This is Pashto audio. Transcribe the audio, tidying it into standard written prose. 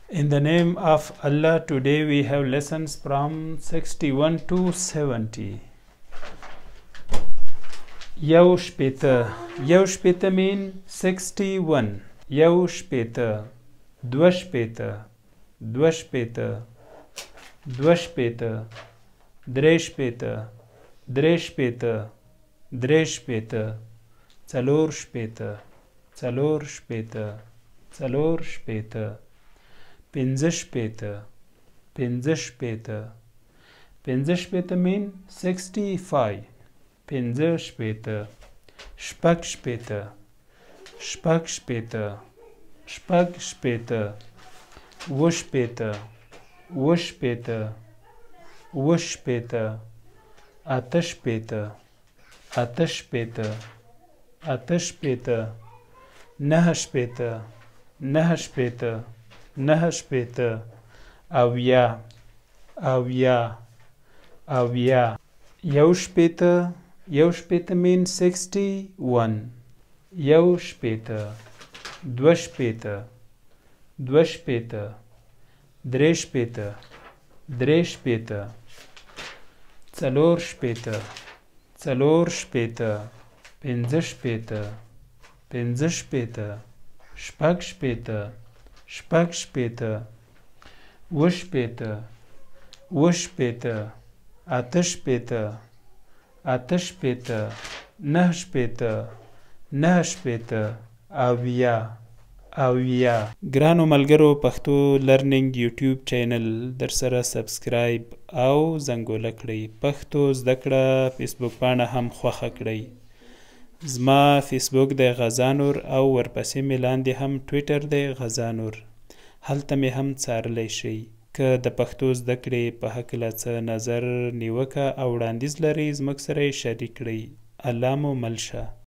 In the name of Allah, today we have lessons from 61 to 70. Yaushpeta. Yaushpeta mean 61. Yaushpeta. Dvashpeta. Dvashpeta. Dvashpeta. Dreshpeta. Dreshpeta. Dreshpeta. Tsalorshpeta. Tsalorshpeta. Tsalorshpeta. Pinzashpeta. Pinzashpeta. Pinzashpeta mean 65. Pinzashpeta. Shpakshpeta. Shpakshpeta. Shpakshpeta. Wushpeta. Wushpeta. Wushpeta. Atashpeta. Atashpeta. Atashpeta. Nahashpeta. Nahashpeta. Nahashpeta. Avya. Avya. Avya. Yaushpeta. Yaushpeta means 61. Yaushpeta. Dvashpeta. Dvashpeta. Dreshpeta. Dreshpeta. Tsalorshpeta. Tsalorshpeta. Pinzashpeta. Pinzashpeta. Shpakshpeta. Shpakshpeta. Wushpeta. Wushpeta. Atashpeta. Atashpeta. Nahshpeta. Nahshpeta. Avya. Avya. ګرانو ملګرو پښتو لرننګ یوټیوب چینل در سره سبسکرایب او زنګوله کړئ. پښتو زده کړه فیسبوک پاڼه هم خوښه کړئ. زما فیسبوک د غزانور او ورپسې مې لاندې هم ټویټر دی غزانور. هلته مې هم څارلی شئ. که د پښتو زده کړې په هکله څه نظر نیوکه او وړاندیز لرئ زموږ سره یې شریک کړئ. الله مو مل شه.